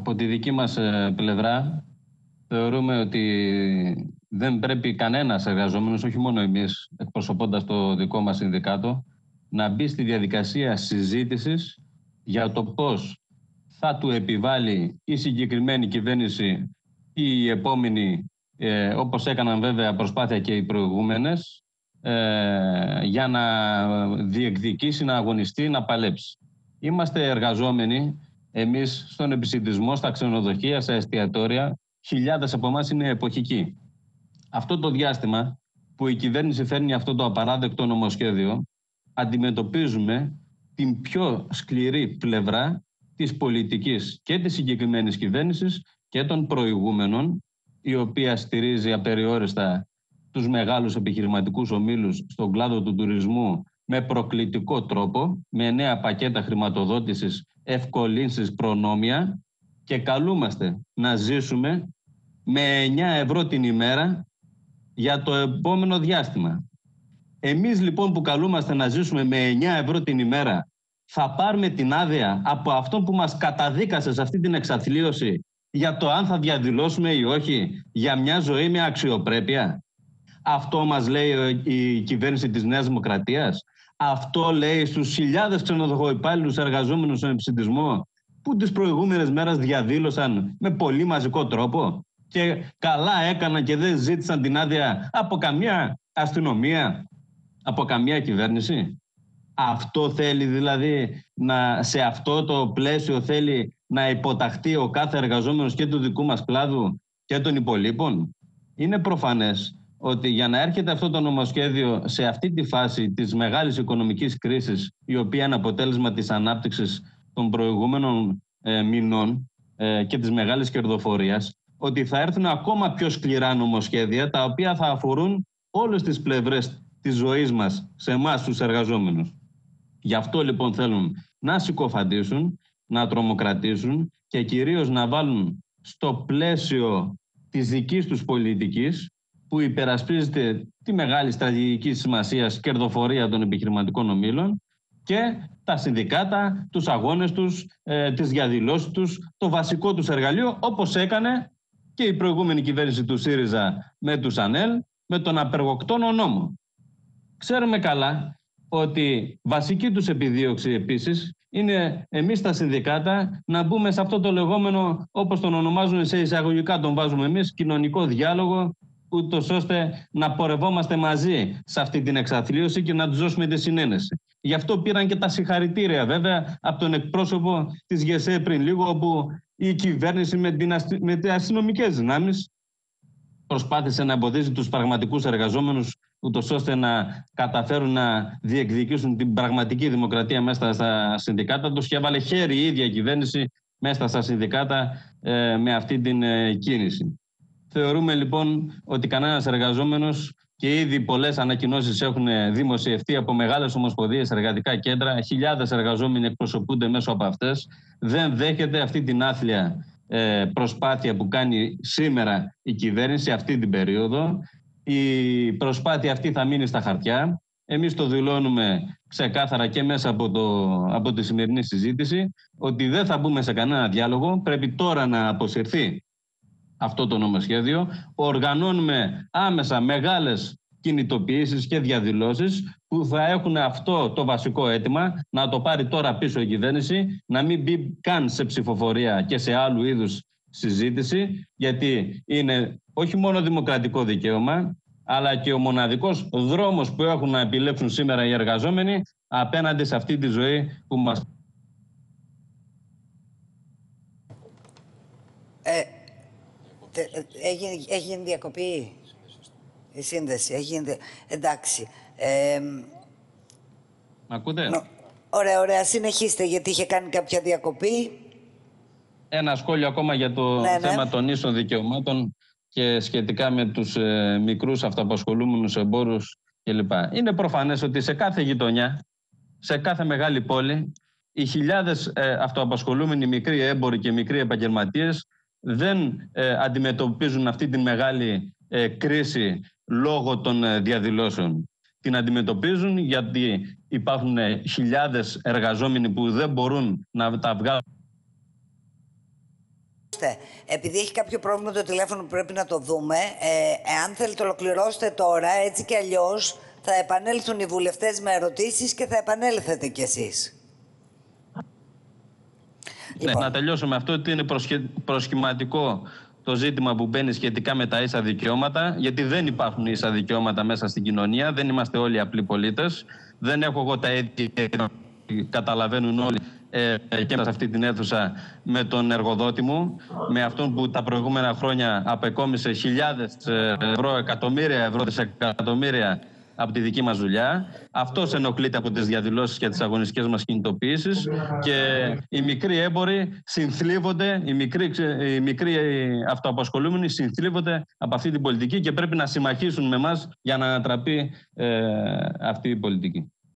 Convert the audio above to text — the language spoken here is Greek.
Από τη δική μας πλευρά θεωρούμε ότι δεν πρέπει κανένας εργαζόμενος, όχι μόνο εμείς, εκπροσωπώντας το δικό μας συνδικάτο, να μπει στη διαδικασία συζήτησης για το πώς θα του επιβάλλει η συγκεκριμένη κυβέρνηση ή η επόμενη, όπως έκαναν βέβαια προσπάθεια και οι προηγούμενες, για να διεκδικήσει, να αγωνιστεί, να παλέψει. Είμαστε εργαζόμενοι, εμείς στον επισιτισμό, στα ξενοδοχεία, στα εστιατόρια, χιλιάδες από εμάς είναι εποχικοί. Αυτό το διάστημα που η κυβέρνηση φέρνει αυτό το απαράδεκτο νομοσχέδιο, αντιμετωπίζουμε την πιο σκληρή πλευρά της πολιτικής και της συγκεκριμένης κυβέρνησης και των προηγούμενων, η οποία στηρίζει απεριόριστα τους μεγάλους επιχειρηματικούς ομίλους στον κλάδο του τουρισμού με προκλητικό τρόπο, με νέα πακέτα χρηματοδότησης, ευκολύνσεις, προνόμια, και καλούμαστε να ζήσουμε με 9 ευρώ την ημέρα για το επόμενο διάστημα. Εμείς λοιπόν που καλούμαστε να ζήσουμε με 9 ευρώ την ημέρα, θα πάρουμε την άδεια από αυτόν που μας καταδίκασε σε αυτή την εξαθλίωση για το αν θα διαδηλώσουμε ή όχι για μια ζωή με αξιοπρέπεια? Αυτό μας λέει η κυβέρνηση της Νέας Δημοκρατίας? Αυτό λέει στους χιλιάδες ξενοδοχοϊπάλληλους εργαζόμενους στον επισιτισμό που τις προηγούμενες μέρες διαδήλωσαν με πολύ μαζικό τρόπο και καλά έκαναν και δεν ζήτησαν την άδεια από καμία αστυνομία, από καμία κυβέρνηση? Αυτό θέλει δηλαδή, σε αυτό το πλαίσιο θέλει να υποταχθεί ο κάθε εργαζόμενος και του δικού μας κλάδου και των υπολείπων? Είναι προφανές ότι για να έρχεται αυτό το νομοσχέδιο σε αυτή τη φάση της μεγάλης οικονομικής κρίσης, η οποία είναι αποτέλεσμα της ανάπτυξης των προηγούμενων μηνών και της μεγάλης κερδοφορίας, ότι θα έρθουν ακόμα πιο σκληρά νομοσχέδια, τα οποία θα αφορούν όλες τις πλευρές της ζωής μας, σε εμάς τους εργαζόμενους. Γι' αυτό λοιπόν θέλουν να συκοφαντήσουν, να τρομοκρατήσουν και κυρίως να βάλουν στο πλαίσιο της δικής τους πολιτικής, που υπερασπίζεται τη μεγάλη στρατηγική σημασίας κερδοφορία των επιχειρηματικών ομίλων, και τα συνδικάτα, τους αγώνες τους, τις διαδηλώσεις τους, το βασικό τους εργαλείο, όπως έκανε και η προηγούμενη κυβέρνηση του ΣΥΡΙΖΑ με τους ΑΝΕΛ, με τον απεργοκτόνο νόμο. Ξέρουμε καλά ότι βασική τους επιδίωξη επίσης είναι εμείς τα συνδικάτα να μπούμε σε αυτό το λεγόμενο, όπως τον ονομάζουν σε εισαγωγικά, τον βάζουμε εμείς, κοινωνικό διάλογο, ούτως ώστε να πορευόμαστε μαζί σε αυτή την εξαθλίωση και να τους δώσουμε τη συνένεση. Γι' αυτό πήραν και τα συγχαρητήρια βέβαια από τον εκπρόσωπο της ΓΕΣΕ πριν λίγο, όπου η κυβέρνηση με τις αστυνομικές δυνάμεις προσπάθησε να εμποδίσει τους πραγματικούς εργαζόμενους, ούτως ώστε να καταφέρουν να διεκδικήσουν την πραγματική δημοκρατία μέσα στα συνδικάτα τους, και έβαλε χέρι η ίδια κυβέρνηση μέσα στα συνδικάτα με αυτή την κίνηση. Θεωρούμε λοιπόν ότι κανένας εργαζόμενος, και ήδη πολλές ανακοινώσεις έχουν δημοσιευτεί από μεγάλες ομοσπονδίες, εργατικά κέντρα, χιλιάδες εργαζόμενοι εκπροσωπούνται μέσω από αυτές, δεν δέχεται αυτή την άθλια προσπάθεια που κάνει σήμερα η κυβέρνηση αυτή την περίοδο. Η προσπάθεια αυτή θα μείνει στα χαρτιά. Εμείς το δηλώνουμε ξεκάθαρα και μέσα από τη σημερινή συζήτηση, ότι δεν θα μπούμε σε κανένα διάλογο. Πρέπει τώρα να αποσυρθεί αυτό το νομοσχέδιο. Οργανώνουμε άμεσα μεγάλες κινητοποιήσεις και διαδηλώσεις που θα έχουν αυτό το βασικό αίτημα, να το πάρει τώρα πίσω η κυβέρνηση, να μην μπει καν σε ψηφοφορία και σε άλλου είδους συζήτηση, γιατί είναι όχι μόνο δημοκρατικό δικαίωμα, αλλά και ο μοναδικός δρόμος που έχουν να επιλέξουν σήμερα οι εργαζόμενοι απέναντι σε αυτή τη ζωή που μας... Έγινε διακοπή η σύνδεση, εντάξει. Μ' ακούτε? Ωραία, συνεχίστε, γιατί είχε κάνει κάποια διακοπή. Ένα σχόλιο ακόμα για το θέμα των ίσων δικαιωμάτων και σχετικά με τους μικρούς αυτοαπασχολούμενους εμπόρους κλπ. Είναι προφανές ότι σε κάθε γειτονιά, σε κάθε μεγάλη πόλη, οι χιλιάδες αυτοαπασχολούμενοι μικροί έμποροι και μικροί επαγγελματίες δεν αντιμετωπίζουν αυτή τη μεγάλη κρίση λόγω των διαδηλώσεων. Την αντιμετωπίζουν γιατί υπάρχουν χιλιάδες εργαζόμενοι που δεν μπορούν να τα βγάλουν Ορίστε, επειδή έχει κάποιο πρόβλημα το τηλέφωνο που πρέπει να το δούμε, εάν θέλετε ολοκληρώστε τώρα, έτσι κι αλλιώς θα επανέλθουν οι βουλευτές με ερωτήσεις και θα επανέλθετε κι εσείς. Ναι, να τελειώσω με αυτό ότι είναι προσχηματικό το ζήτημα που μπαίνει σχετικά με τα ίσα δικαιώματα, γιατί δεν υπάρχουν ίσα δικαιώματα μέσα στην κοινωνία, δεν είμαστε όλοι απλοί πολίτες. Δεν έχω εγώ τα αίτια, καταλαβαίνουν όλοι και σε αυτή την αίθουσα, με τον εργοδότη μου, με αυτόν που τα προηγούμενα χρόνια απεκόμισε χιλιάδες ευρώ, εκατομμύρια ευρώ, δισεκατομμύρια από τη δική μας δουλειά. Αυτός ενοχλείται από τις διαδηλώσεις και τις αγωνιστικές μας κινητοποιήσεις και οι μικροί έμποροι συνθλίβονται, οι μικροί αυτοαπασχολούμενοι συνθλίβονται από αυτή την πολιτική και πρέπει να συμμαχίσουν με εμάς για να ανατραπεί αυτή η πολιτική.